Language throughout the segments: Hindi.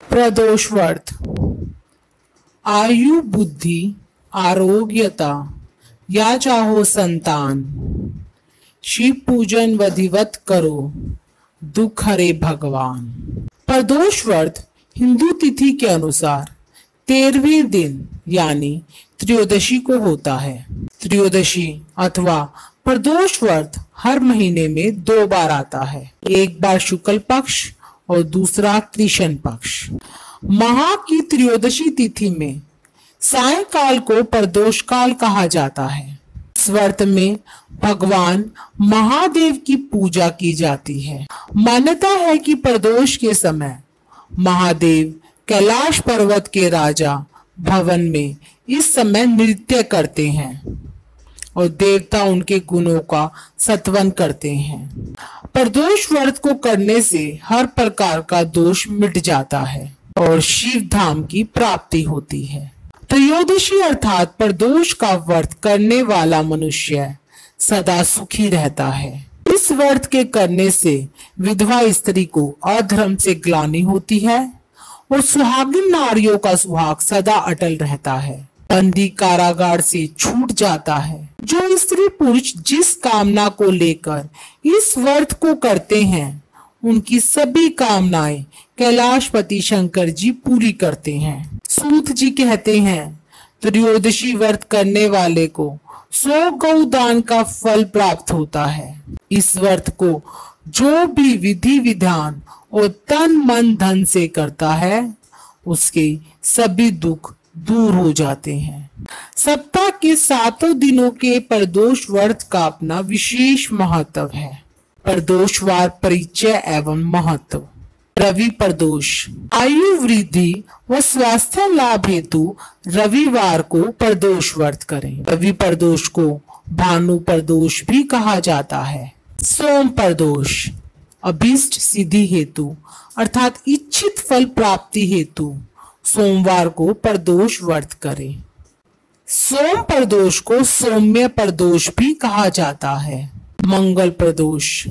प्रदोष व्रत। आयु बुद्धि आरोग्यता या चाहो संतान, शिव पूजन विधिवत करो, दुख हरे भगवान। प्रदोष व्रत हिंदू तिथि के अनुसार 13वें दिन यानी त्रयोदशी को होता है। त्रयोदशी अथवा प्रदोष व्रत हर महीने में 2 बार आता है, एक बार शुक्ल पक्ष और दूसरा कृष्ण पक्ष। माह की त्रयोदशी तिथि में सायंकाल को प्रदोष काल कहा जाता है। इस व्रत में भगवान महादेव की पूजा की जाती है। मान्यता है कि प्रदोष के समय महादेव कैलाश पर्वत के राजा भवन में इस समय नृत्य करते हैं और देवता उनके गुणों का स्तवन करते हैं। प्रदोष व्रत को करने से हर प्रकार का दोष मिट जाता है और शिव धाम की प्राप्ति होती है। त्रयोदशी अर्थात प्रदोष का व्रत करने वाला मनुष्य सदा सुखी रहता है। इस व्रत के करने से विधवा स्त्री को अधर्म से ग्लानि होती है और सुहागिन नारियों का सुहाग सदा अटल रहता है। बंदी कारागार से छूट जाता है। जो स्त्री पुरुष जिस कामना को लेकर इस व्रत को करते हैं उनकी सभी कामनाएं कैलाशपति शंकर जी पूरी करते हैं। सूत जी कहते हैं, त्रयोदशी व्रत करने वाले को 100 गौदान का फल प्राप्त होता है। इस व्रत को जो भी विधि विधान और तन मन धन से करता है उसके सभी दुख दूर हो जाते हैं। सप्ताह के 7 दिनों के प्रदोष व्रत का अपना विशेष महत्व है। प्रदोषवार परिचय एवं महत्व। रवि प्रदोष। आयु वृद्धि व स्वास्थ्य लाभ हेतु रविवार को प्रदोष व्रत करें। रवि प्रदोष को भानु प्रदोष भी कहा जाता है। सोम प्रदोष। अभीष्ट सिद्धि हेतु अर्थात इच्छित फल प्राप्ति हेतु सोमवार को प्रदोष व्रत करें। सोम प्रदोष को सौम्य प्रदोष भी कहा जाता है। मंगल प्रदोष।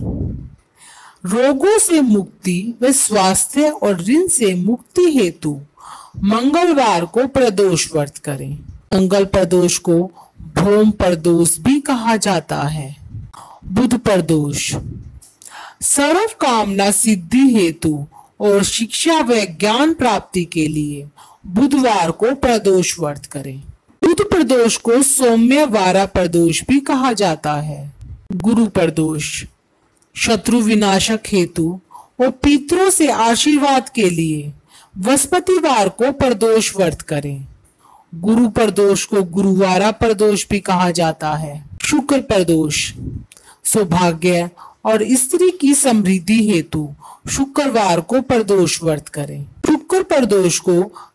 रोगों से मुक्ति व स्वास्थ्य और ऋण से मुक्ति हेतु मंगलवार को प्रदोष व्रत करें। मंगल प्रदोष को भौम प्रदोष भी कहा जाता है। बुध प्रदोष। सर्व कामना सिद्धि हेतु और शिक्षा व ज्ञान प्राप्ति के लिए बुधवार को प्रदोष व्रत करें। बुध प्रदोष को सौम्य वारा प्रदोष भी कहा जाता है। गुरु प्रदोष। शत्रु विनाशक हेतु और पितरों से आशीर्वाद के लिए बृहस्पतिवार को प्रदोष व्रत करें। गुरु प्रदोष को गुरुवारा प्रदोष भी कहा जाता है। शुक्र प्रदोष। सौभाग्य और स्त्री की समृद्धि हेतु शुक्रवार को प्रदोष व्रत करें। शुक्र प्रदोष को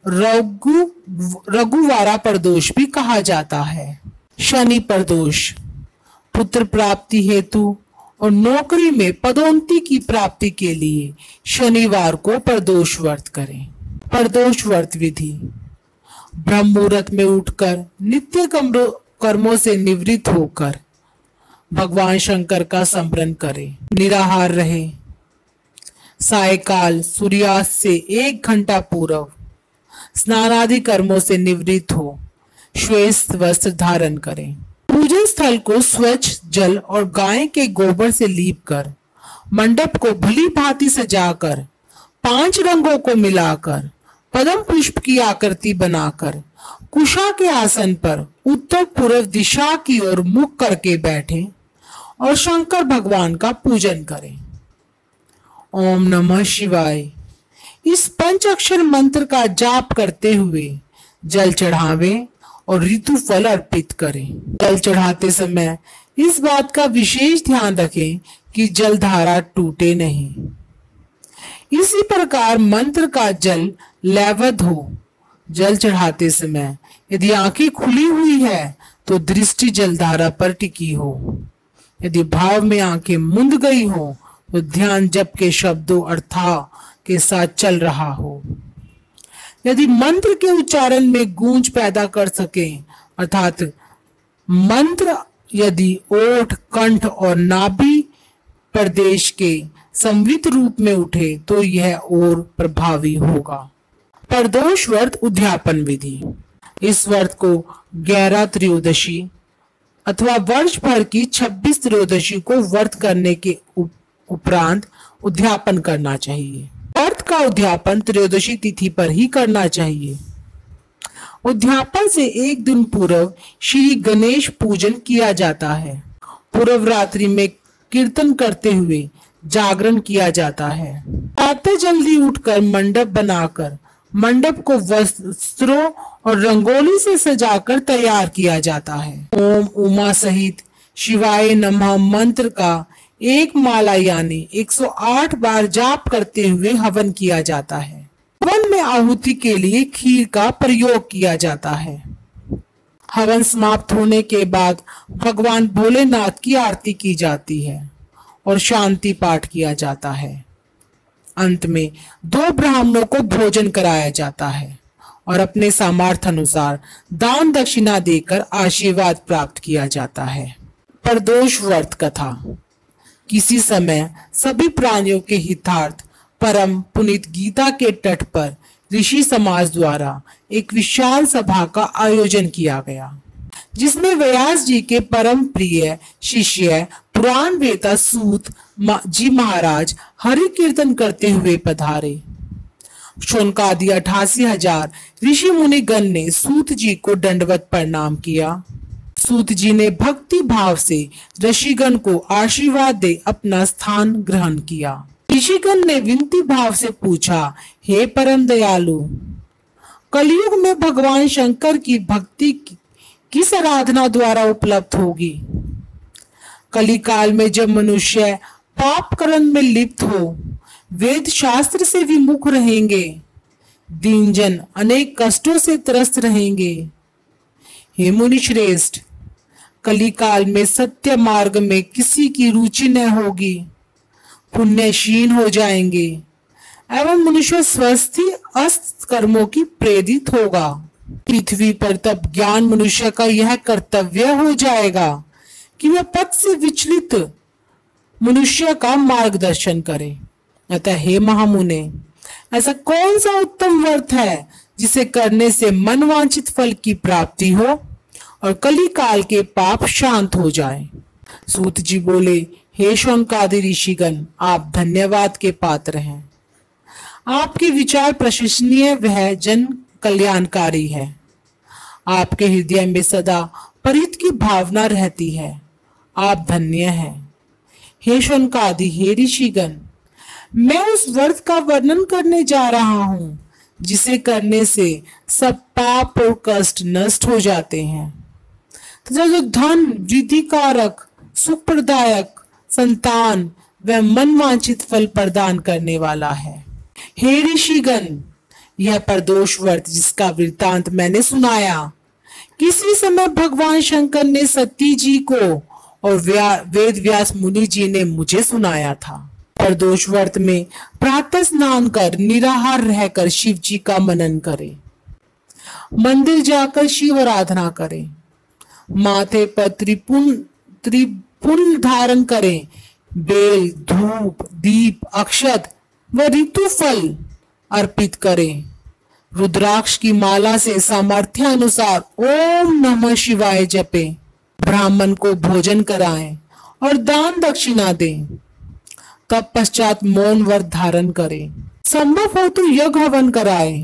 रघुवारा प्रदोष भी कहा जाता है। शनि प्रदोष। पुत्र प्राप्ति हेतु और नौकरी में पदोन्नति की प्राप्ति के लिए शनिवार को प्रदोष व्रत करें। प्रदोष व्रत विधि। ब्रह्म मुहूर्त में उठकर नित्य कर्मों से निवृत्त होकर भगवान शंकर का स्मरण करें। निराहार रहे। सायकाल सूर्यास्त से 1 घंटा पूर्व स्नानादि कर्मों से निवृत्त हो श्वेत वस्त्र धारण करें। पूजन स्थल को स्वच्छ जल और गाय के गोबर से लीपकर मंडप को भली भांति सजाकर 5 रंगों को मिलाकर पद्म पुष्प की आकृति बनाकर कुशा के आसन पर उत्तर पूर्व दिशा की ओर मुख करके बैठें और शंकर भगवान का पूजन करें। ओम नमः शिवाय इस पंचाक्षर मंत्र का जाप करते हुए जल चढ़ावें और ऋतु फल अर्पित करें। जल चढ़ाते समय इस बात का विशेष ध्यान रखें कि जल धारा टूटे नहीं। इसी प्रकार मंत्र का जल लयबद्ध हो। जल चढ़ाते समय यदि आंखें खुली हुई है तो दृष्टि जलधारा पर टिकी हो। यदि भाव में आंखें मुंद गई हो तो ध्यान जप के शब्दों अर्था के साथ चल रहा हो। यदि मंत्र के उच्चारण में गूंज पैदा कर सके अर्थात मंत्र यदि ओठ, कंठ और नाभि प्रदेश के संवित रूप में उठे तो यह और प्रभावी होगा। प्रदोष व्रत उद्यापन विधि। इस व्रत को 11 त्रयोदशी अथवा वर्ष भर की 26 त्रयोदशी को व्रत करने के उपरांत उद्यापन करना चाहिए। व्रत का उद्यापन त्रयोदशी तिथि पर ही करना चाहिए। उद्यापन से एक दिन पूर्व श्री गणेश पूजन किया जाता है। पूर्व रात्रि में कीर्तन करते हुए जागरण किया जाता है। प्रातः जल्दी उठकर मंडप बनाकर मंडप को वस्त्रों और रंगोली से सजाकर तैयार किया जाता है। ओम उमा सहित शिवाय नमः मंत्र का एक माला यानी 108 बार जाप करते हुए हवन किया जाता है। हवन में आहुति के लिए खीर का प्रयोग किया जाता है। हवन समाप्त होने के बाद भगवान भोलेनाथ की आरती की जाती है और शांति पाठ किया जाता है। अंत में 2 ब्राह्मणों को भोजन कराया जाता है और अपने सामर्थ्य अनुसार दान दक्षिणा देकर आशीर्वाद प्राप्त किया जाता है। प्रदोष व्रत कथा। किसी समय सभी प्राणियों के हितार्थ परम पुनीत गीता के तट पर ऋषि समाज द्वारा एक विशाल सभा का आयोजन किया गया, जिसमें व्यास जी के परम प्रिय शिष्य पुराण वेता सूत जी महाराज हरि कीर्तन करते हुए पधारे। शौनकादि 88,000 ऋषि मुनि गण ने सूत जी को दंडवत प्रणाम किया। सूत जी ने भक्ति भाव से ऋषिगण को आशीर्वाद दे अपना स्थान ग्रहण किया। ऋषिगण ने विनती भाव से पूछा, हे परम दयालु, कलयुग में भगवान शंकर की भक्ति किस आराधना द्वारा उपलब्ध होगी? कलिकाल में जब मनुष्य पाप कर्म में लिप्त हो, वेद शास्त्र से विमुख रहेंगे, दीनजन अनेक कष्टों से त्रस्त रहेंगे। हे मुनि श्रेष्ठ, कलिकाल में सत्य मार्ग में किसी की रुचि न होगी, पुण्यशीन हो जाएंगे एवं मनुष्य स्वस्थ अस्त कर्मों की प्रेरित होगा। पृथ्वी पर तब ज्ञान मनुष्य का यह कर्तव्य हो जाएगा कि वह पथ से विचलित मनुष्य का मार्गदर्शन करे। अतः हे महामुने, ऐसा कौन सा उत्तम व्रत है जिसे करने से मनवांछित फल की प्राप्ति हो और कलिकाल के पाप शांत हो जाए? सूत जी बोले, हे शौनकादि ऋषिगण, आप धन्यवाद के पात्र हैं। आपके विचार प्रशंसनीय वह जन कल्याणकारी है। आपके हृदय में सदा परित की भावना रहती है। आप धन्य हैं। हे शौनकादि, हे ऋषिगण, मैं उस व्रत का वर्णन करने जा रहा हूं जिसे करने से सब पाप और कष्ट नष्ट हो जाते हैं तथा जो धन वृद्धि कारक, सुख प्रदायक, संतान व मनवांछित फल प्रदान करने वाला है। हे ऋषिगण, यह प्रदोष व्रत जिसका वृत्तांत मैंने सुनाया, किसी समय भगवान शंकर ने सती जी को और वेद व्यास मुनि जी ने मुझे सुनाया था। प्रदोष व्रत में प्रातः स्नान कर निराहार रहकर शिव जी का मनन करें, मंदिर जाकर शिव आराधना करें, माथे पर त्रिपुंड धारण करें, बेल, धूप, दीप, अक्षत व ऋतु फल अर्पित करें, रुद्राक्ष की माला से सामर्थ्य अनुसार ओम नमः शिवाय जपें, ब्राह्मण को भोजन कराएं और दान दक्षिणा दें। तब पश्चात मौन व्रत धारण करें। संभव हो तो यज्ञ हवन कराएं।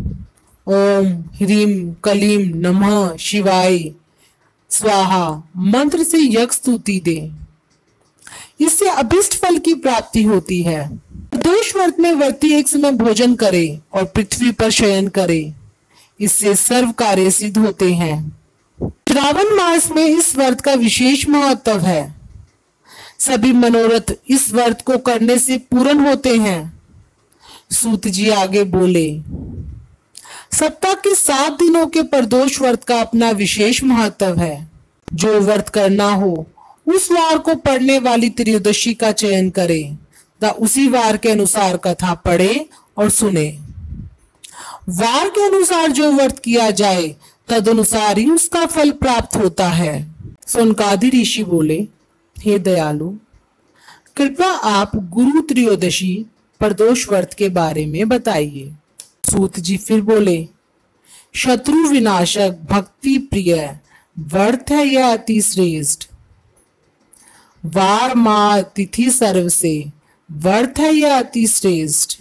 ओम ह्रीम कलीम नमः शिवाय स्वाहा मंत्र से यज्ञ स्तुति दें। इससे अभिष्ट फल की प्राप्ति होती है। प्रदोष व्रत में व्रती एक समय भोजन करे और पृथ्वी पर शयन करे। इससे सर्व कार्य सिद्ध होते हैं। श्रावण मास में इस व्रत का विशेष महत्व है। सभी मनोरथ इस व्रत को करने से पूर्ण होते हैं। सूत जी आगे बोले, सप्ताह के 7 दिनों के प्रदोष व्रत का अपना विशेष महत्व है। जो व्रत करना हो उस वार को पढ़ने वाली त्रयोदशी का चयन करे तथा उसी वार के अनुसार कथा पढ़े और सुने। वार के अनुसार जो व्रत किया जाए तद अनुसार ही उसका फल प्राप्त होता है। शौनकादि ऋषि बोले, हे दयालु, कृपया आप गुरु त्रयोदशी प्रदोष व्रत के बारे में बताइए। सूत जी फिर बोले, शत्रु विनाशक भक्ति प्रिय वर्थ है यह अति श्रेष्ठ। वार मार तिथि सर्व से वर्थ है यह अति श्रेष्ठ।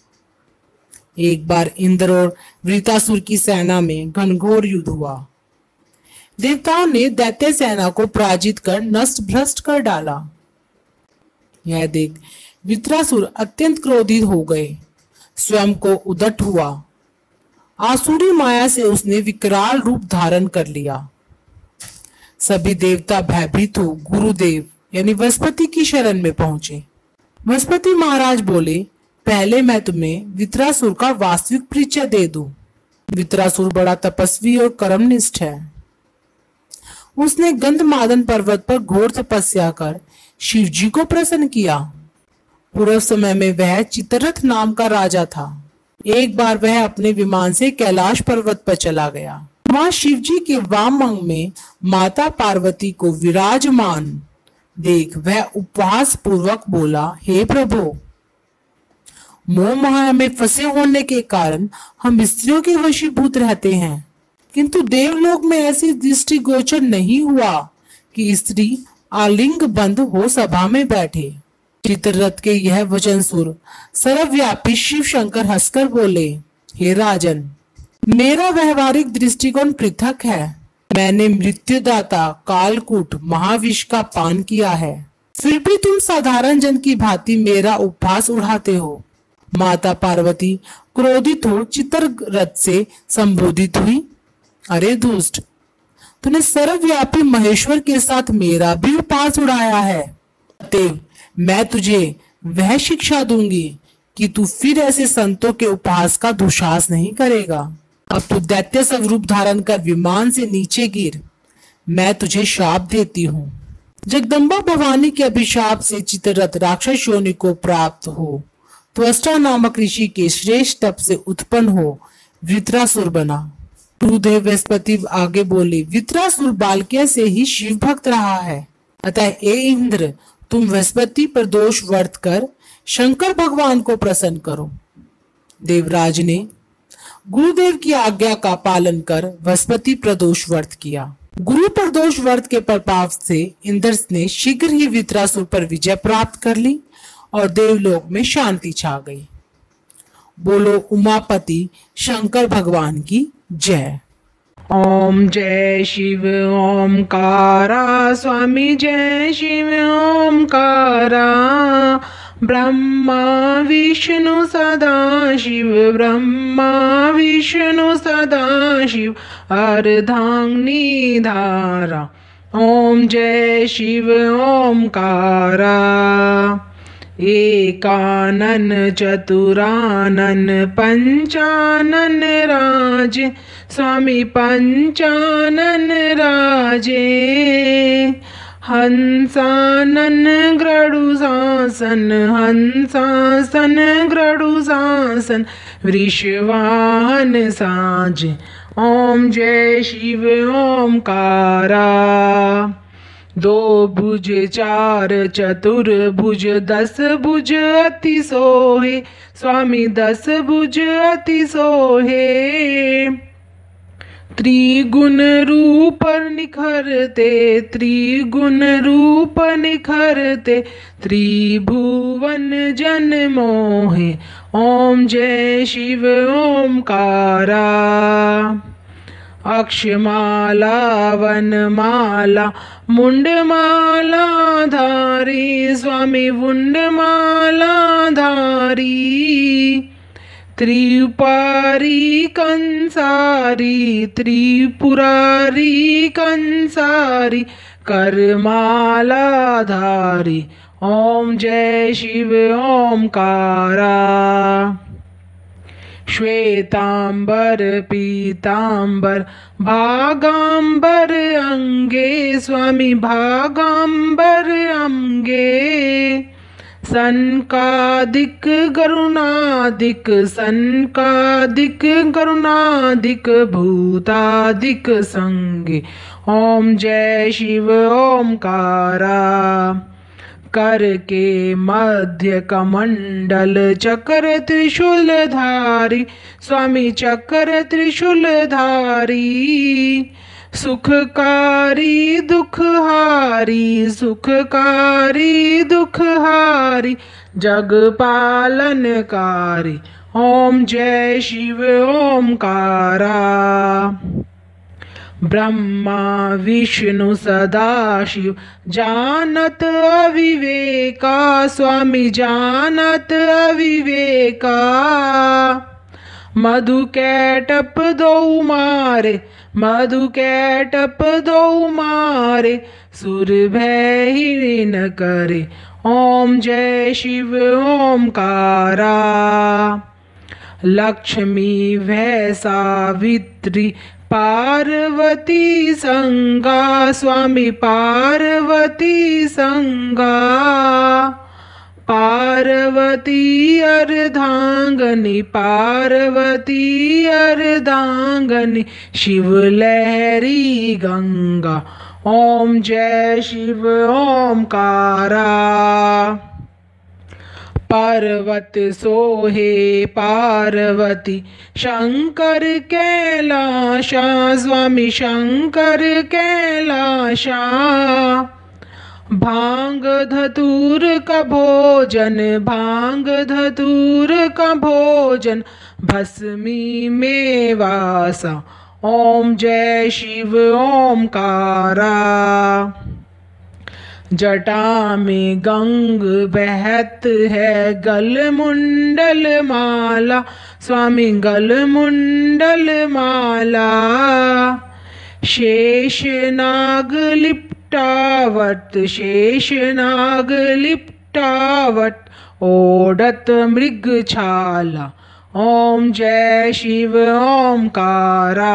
एक बार इंद्र और वृतासुर की सेना में घनघोर युद्ध हुआ। देवताओं ने दैत्य सेना को पराजित कर नष्ट भ्रष्ट कर डाला। यह देख वृत्रासुर अत्यंत क्रोधित हो गए, स्वयं को उद्दट हुआ। आसुरी माया से उसने विकराल रूप धारण कर लिया। सभी देवता भयभीत हो गुरुदेव यानी बृहस्पति की शरण में पहुंचे। बृहस्पति महाराज बोले, पहले मैं तुम्हें वृत्रासुर का वास्तविक परिचय दे दूं। वृत्रासुर बड़ा तपस्वी और कर्मनिष्ठ है। उसने गंधमादन पर्वत पर घोर तपस्या कर शिव जी को प्रसन्न किया। पूर्व समय में वह चित्ररथ नाम का राजा था। एक बार वह अपने विमान से कैलाश पर्वत पर चला गया। वहां शिव जी के वाम अंग में माता पार्वती को विराजमान देख वह उपवास पूर्वक बोला, हे प्रभु, मोह माया में फंसे होने के कारण हम स्त्रियों के वशीभूत रहते हैं, किंतु देवलोक में ऐसी दृष्टि गोचर नहीं हुआ कि स्त्री आलिंग बंद हो सभा में बैठे। चित्ररथ के यह वचन सुर सर्वव्यापी शिव शंकर हंसकर बोले, हे राजन, मेरा व्यवहारिक दृष्टिकोण पृथक है। मैंने मृत्युदाता कालकूट महाविष का पान किया है, फिर भी तुम साधारण जन की भांति मेरा उपहास उड़ाते हो। माता पार्वती क्रोधित हो चित्ररथ से संबोधित हुई, अरे दुष्ट, तूने सर्वव्यापी महेश्वर के साथ मेरा भी उपहास उड़ाया है। अतएव मैं तुझे वह शिक्षा दूंगी कि तू फिर ऐसे संतों के उपहास का दुस्साहस नहीं करेगा। अब तू दैत्य स्वरूप धारण कर विमान से नीचे गिर, मैं तुझे शाप देती हूँ। जगदम्बा भवानी के अभिशाप से चित्ररथ राक्षस योनि को प्राप्त हो त्वष्टा नामक ऋषि के श्रेष्ठ तप से उत्पन्न हो वृत्रासुर बना। गुरुदेव बृहस्पति आगे बोले, वृत्रासुर बालके से ही शिव भक्त रहा है, अतः ए इंद्र, तुम बृहस्पति पर दोष वर्त कर शंकर भगवान को प्रसन्न करो। देवराज ने गुरुदेव की आज्ञा का पालन कर बृहस्पति प्रदोष व्रत किया। गुरु प्रदोष व्रत के प्रभाव से इंद्र ने शीघ्र ही वृत्रासुर पर विजय प्राप्त कर ली और देवलोक में शांति छा गई। बोलो उमापति शंकर भगवान की जय। ओम जय शिव ओमकारा, स्वामी जय शिव ओमकारा। ब्रह्मा विष्णु सदा शिव, ब्रह्मा विष्णु सदा शिव, अर्धांगिनी धारा। ओम जय शिव ओमकारा। एकानन चतुरानन पंचानन राजे, स्वामी पंचानन राजे। हंसानन गरुड़ासन, हंसासन गरुड़ासन, वृषवाहन साजे। ओम जय शिव ओमकारा। दो भुज चार चतुर्भुज, दस भुज अति सोहे, स्वामी दस भुज अति सोहे। त्रिगुण रूप निखरते, त्रिगुण रूप निखरते, त्रिभुवन जन मोहे। ओम जय शिव ओमकारा। अक्षमाला वनमाला मुंडमाला धारी, स्वामी मुंडमाला धारी। त्रिपुरारी कंसारी, त्रिपुरारी कंसारी, करमाला धारी। ओम जय शिव ओमकारा। श्वेतांबर पीतांबर भागांबर अंगे, स्वामी भागांबर अंगे। सनकादिक गरुणादिक, सनकादिक गरुणादिक, भूतादिक संगे। ओम जय शिव ओमकारा। कर के मध्य कमंडल चक्र त्रिशूलधारी, स्वामी चक्र त्रिशूलधारी। सुखकारी दुखहारी, सुखकारी दुखहारी, जग पालनकारी। ओम जय शिव ओमकारा। ब्रह्मा विष्णु सदाशिव जानत अविवेका, स्वामी जानत अविवेका। मधु कैटप दो मारे, मधु कैटप दो मारे, सुर भय ही न करे। ओम जय शिव ओमकारा। लक्ष्मी भय सावित्री पार्वती संगा, स्वामी पार्वती संगा। पार्वती अर्धांगनी, पार्वती अर्धांगनी, शिव लहरी गंगा। ओम जय शिव ओमकारा। पर्वत सोहे पार्वती शंकर कैलाशा, स्वामी शंकर कैलाशा। भांग धतूर का भोजन, भांग धतूर का भोजन, भस्मी में वासा। ओम जय शिव ओमकारा। जटा में गंग बहत है, गल मुंडल माला, स्वामी गल मुंडल माला। शेष नाग लिपटावट, शेष नाग लिपटावट, ओढ़त मृग छाला। ओम जय शिव ओमकारा।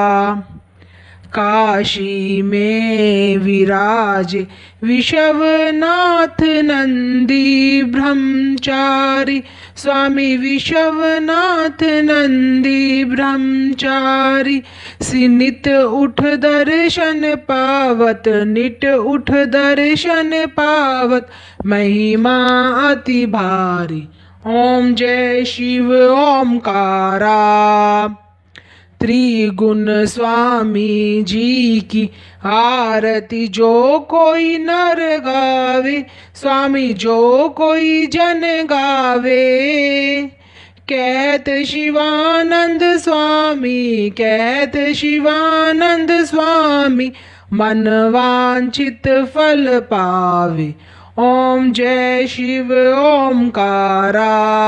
काशी में विराजे विश्वनाथ नंदी ब्रह्मचारी, स्वामी विश्वनाथ नंदी ब्रह्मचारी। सिनित उठ दर्शन पावत, नित उठ दर्शन पावत, महिमा अति भारी। ओम जय शिव ओमकारा। त्रिगुण स्वामी जी की आरती जो कोई नर गावे, स्वामी जो कोई जन गावे। कहत शिवानंद स्वामी, कहत शिवानंद स्वामी, मन वांछित फल पावे। ओम जय शिव ओमकारा।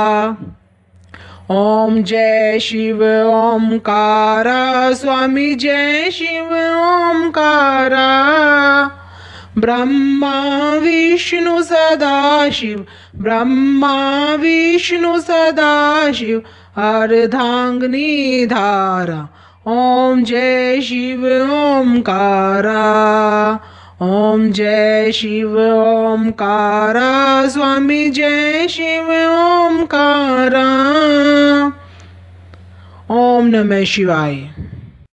ओम जय शिव ओमकारा, स्वामी जय शिव ओमकारा। ब्रह्मा विष्णु सदाशिव, ब्रह्मा विष्णु सदाशिव, अर्धांगिनी धारा। ओम जय शिव ओमकारा। ओम जय शिव ओमकारा, स्वामी जय शिव ओमकारा। ओम नमः शिवाय।